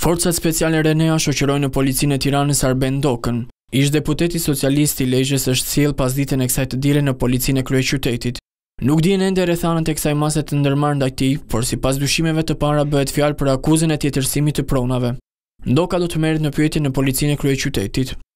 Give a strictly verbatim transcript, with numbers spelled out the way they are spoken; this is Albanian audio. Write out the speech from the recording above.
Forcat speciale Renea shoqërojnë në policinë e Tiranës Arben Dokën. Ish deputeti socialist i Lezhës është sjell pas ditën e kësaj të dire në policinë e kryeqytetit. Nuk dihen ende rrethanat e kësaj mase të ndërmarrë ndaj tij, por sipas dyshimeve të para bëhet fjalë për akuzën e tjetërsimit të pronave. Doka do të merret në pyetje në policinë e kryeqytetit.